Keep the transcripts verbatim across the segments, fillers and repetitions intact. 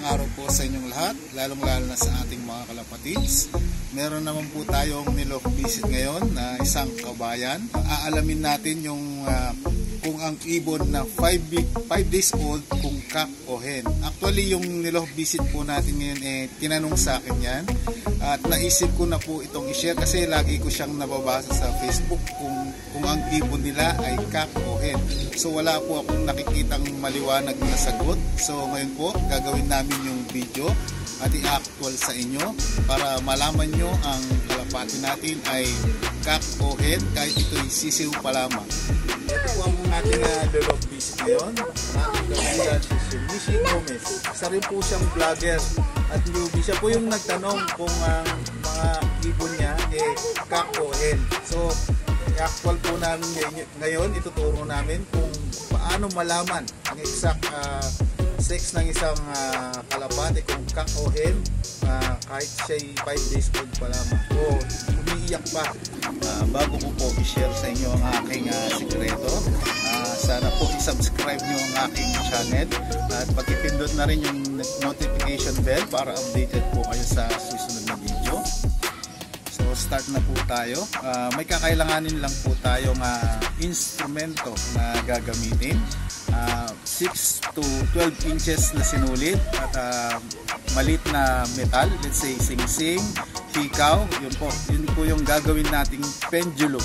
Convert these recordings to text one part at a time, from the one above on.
araw po sa inyong lahat, lalong-lalo na sa ating mga kalapatids. Meron naman po tayong nilog visit ngayon na isang kabayan. Aalamin natin yung uh, kung ang ibon na five days old kung cock o hen. Actually, yung nilog visit po natin ngayon eh tinanong sa akin yan. At naisip ko na po itong i-share kasi lagi ko siyang nababasa sa Facebook kung, kung ang ibon nila ay cock o hen. So wala po akong nakikitang maliwanag na sagot. So ngayon po gagawin namin yung video at i-actual sa inyo para malaman nyo ang kalapati natin ay cock o hen kahit ito'y sisiw pa lamang. Ito po ang ating uh, lulog visit ngayon. Ating gawin si Mishi Gomez. Isa rin po siyang vlogger at newbie. Siya po yung nagtanong kung ang uh, mga ibon niya eh cock o hen. So i-actual po namin ngayon, ituturo namin kung paano malaman ang exact uh, sex ng isang uh, kalapate kung cock o hen uh, kahit siya'y five days old pa lamang o umiiyak pa. Uh, bago ko po i-share sa inyo ang aking uh, sikreto, uh, sana po i-subscribe nyo ang aking channel at pag-ipindot na rin yung notification bell para updated po kayo sa susunod na video. So start na po tayo. Uh, may kakailanganin lang po tayong uh, instrumento na gagamitin. Uh, six to twelve inches na sinulid at uh, malit na metal, let's say sing-sing, hikaw, yun po, yun po yung gagawin nating pendulum.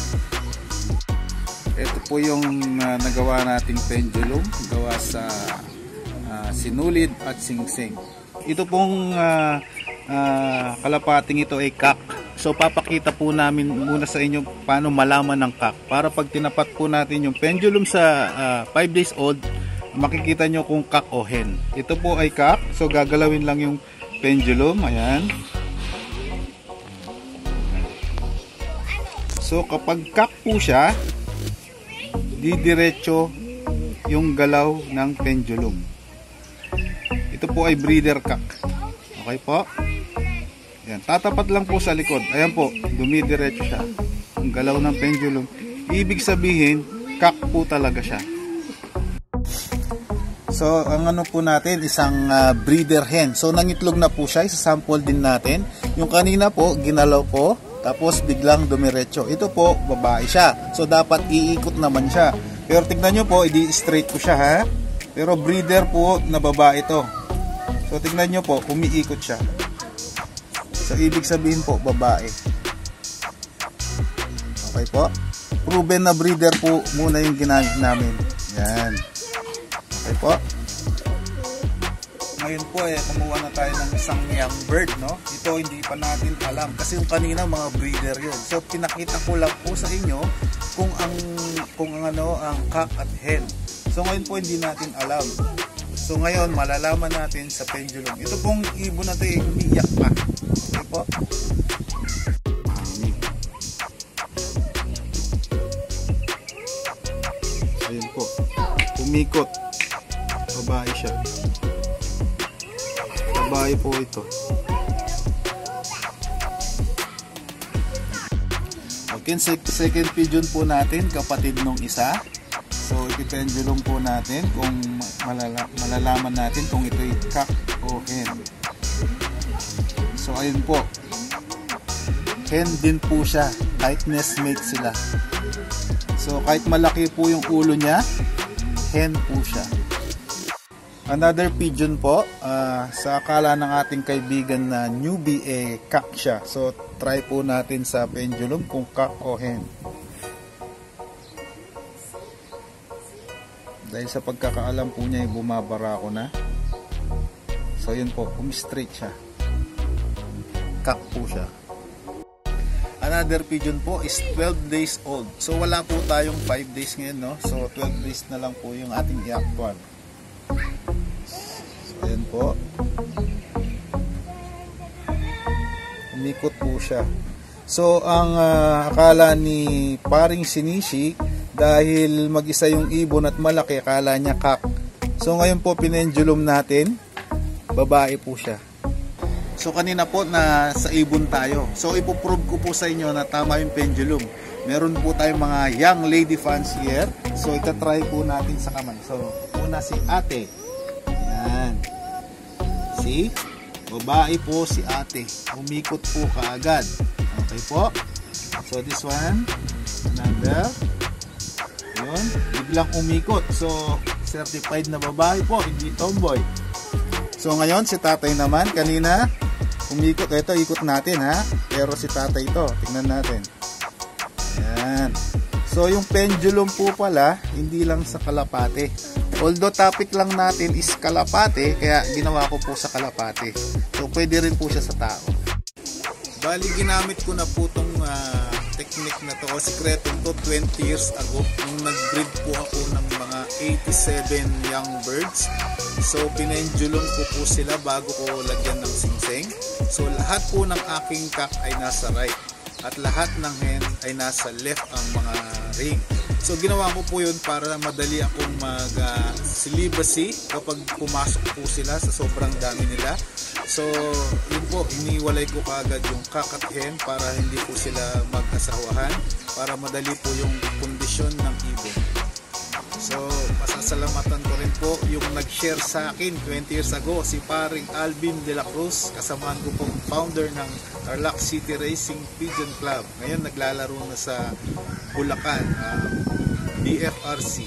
Ito po yung uh, nagawa nating pendulum, gawa sa uh, sinulid at sing-sing. Ito pong uh, uh, kalapating ito ay cock. So papakita po namin muna sa inyo paano malaman ng cock. Para pag tinapat po natin yung pendulum sa five uh, days old, makikita nyo kung cock o hen. Ito po ay cock. So gagalawin lang yung pendulum. Ayan. So kapag cock po siya, didiretso yung galaw ng pendulum. Ito po ay breeder cock. Okay po? Ayan, tatapat lang po sa likod. Ayan po, dumidiretso siya. Ang galaw ng pendulum. Ibig sabihin, cock po talaga siya. So, ang ano po natin, isang uh, breeder hen. So, nangitlog na po siya. Isasample din natin. Yung kanina po, ginalaw ko. Tapos, biglang dumiretso. Ito po, babae siya. So, dapat iikot naman siya. Pero tignan nyo po, i-straight ko siya ha. Pero breeder po na babae ito. So, tignan nyo po, umiikot siya. So, ibig sabihin po, babae. Okay po. Proven na breeder po muna yung ginamit namin. Yan. Okay po. Ngayon po, eh, kumuha na tayo ng isang young bird, no? Ito, hindi pa natin alam. Kasi yung kanina, mga breeder yun. So, pinakita ko lang po sa inyo kung ang, kung ang ano, ang cock at hen. So, ngayon po, hindi natin alam. So, ngayon, malalaman natin sa pendulum. Ito pong ibon na ito, eh, umiiyak pa. Okay po. Ayun po. Umikot. Babae siya. Babae po ito. Okay, second pigeon po natin, kapatid nung isa. So, ipipendulum po natin kung malala malalaman natin kung ito'y cock o hen. So, ayun po. Hen din po siya. Kahit nestmate sila. So, kahit malaki po yung ulo niya, hen po siya. Another pigeon po. Uh, sa akala ng ating kaibigan na newbie, eh, cock siya. So, try po natin sa pendulum kung cock o hen. Dahil sa pagkakaalam po niya, bumabara ko na. So, yun po. Umi-straight siya. Cock po siya. Another pigeon po is twelve days old. So, wala po tayong five days ngayon, no? So, twelve days na lang po yung ating i-actual. So, ayan po. Umikot po siya. So, ang uh, akala ni paring Shinishi, dahil mag-isa yung ibon at malaki, akala niya cock. So ngayon po pinendulum natin, babae po siya. So kanina po na sa ibon tayo. So ipoprove ko po sa inyo na tama yung pendulum. Meron po tayong mga young lady fans here. So itatry po natin sa kamay. So una si ate. Yan. Si babae po si ate. Umikot po kaagad. Okay po. So this one, another. Yun, biglang umikot. So certified na babae po, hindi tomboy. So ngayon si tatay naman, kanina umikot. Ito, ikot natin ha. Pero si tatay ito, tingnan natin. Yan. So yung pendulum po pala, hindi lang sa kalapate. Although topic lang natin is kalapate, kaya ginawa ko po sa kalapate. So pwede rin po siya sa tao. Bali ginamit ko na po itong uh, technique na to o sikretong to twenty years ago. Nung nag-breed po ako ng mga eighty-seven young birds. So pinendulum ko po sila bago ko lagyan ng singsing. So lahat po ng aking cock ay nasa right. At lahat ng hen ay nasa left ang mga ring. So ginawa ko po yun para madali akong mag-celibacy uh, kapag pumasok po sila sa sobrang dami nila. So yun po, iniwalay ko kaagad yung cock at hen para hindi po sila mag-asawahan, para madali po yung kondisyon ng ibon. So pasasalamatan ko rin po yung nag-share sa akin twenty years ago, si paring Alvin De La Cruz. Kasamaan ko po founder ng Tarlac City Racing Pigeon Club. Ngayon naglalaro na sa Bulacan, uh, B F R C.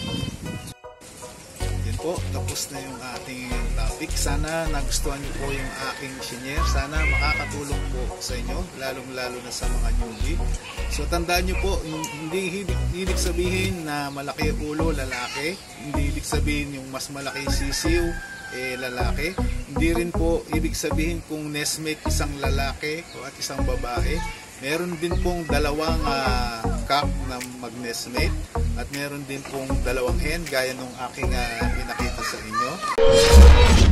Yan po, tapos na yung ating topic. Sana nagustuhan niyo po yung aking shinare. Sana makakatulong po sa inyo, lalong lalo na sa mga newbie. So tandaan niyo po, hindi ibig sabihin na malaki ang ulo, lalaki. Hindi ibig sabihin yung mas malaki sisiw, eh lalaki. Hindi rin po ibig sabihin kung nestmate isang lalaki o at isang babae. Meron din pong dalawang uh, cock na mag-nestmate at meron din pong dalawang hen gaya nung aking uh, pinakita sa inyo.